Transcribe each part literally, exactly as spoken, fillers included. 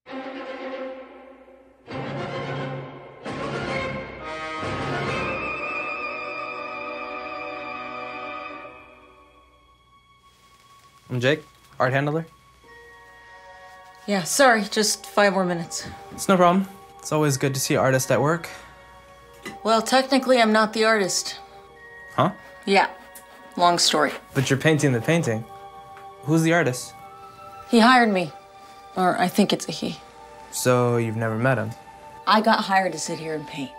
I'm Jake, art handler. Yeah, sorry, just five more minutes. It's no problem. It's always good to see artists at work. Well, technically, I'm not the artist. Huh? Yeah, long story. But you're painting the painting. Who's the artist? He hired me. Or I think it's a he. So you've never met him? I got hired to sit here and paint.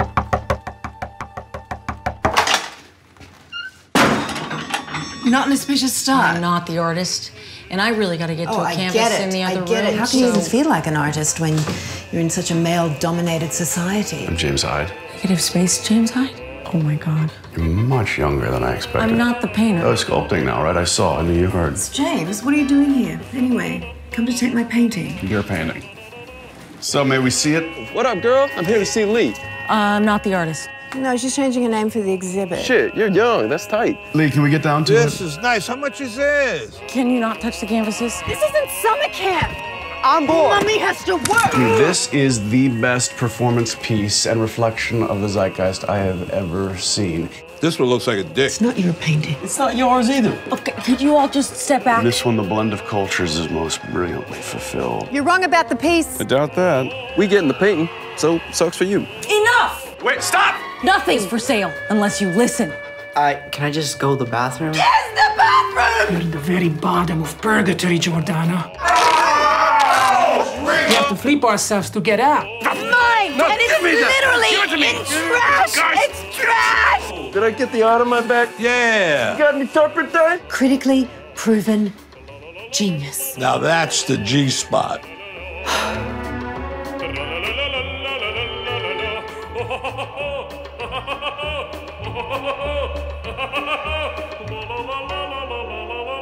Not an auspicious start. I'm not the artist. And I really got to get oh, to a I canvas get it. in the other I get room. it. How can so... you even feel like an artist when you're in such a male-dominated society? I'm James Hyde. Negative space, James Hyde? Oh my God. You're much younger than I expected. I'm not the painter. Oh, sculpting now, right? I saw in the yard. It's James, what are you doing here? Anyway, come to take my painting. Your painting. So, may we see it? What up, girl? I'm here to see Lee. Uh, I'm not the artist. No, she's changing her name for the exhibit. Shit, you're young. That's tight. Lee, can we get down to this it? This is nice. How much is this? Can you not touch the canvases? This isn't summer camp. I'm bored. Mommy has to work. This is the best performance piece and reflection of the zeitgeist I have ever seen. This one looks like a dick. It's not your painting. It's not yours either. Okay, could you all just step back? This one, the blend of cultures, is most brilliantly fulfilled. You're wrong about the piece. I doubt that. We getting the painting, so sucks for you. Enough! Wait, stop! Nothing's for sale unless you listen. I can I just go to the bathroom? Yes, the bathroom! You're in the very bottom of purgatory, Jordana. We have to flip ourselves to get out. Mine! No, and it's give me that. literally in trash! Guys. It's trash! Did I get the art on my back? Yeah. Got any turpentine? Critically proven genius. Now that's the G spot. La la la la la la la la la la la la la la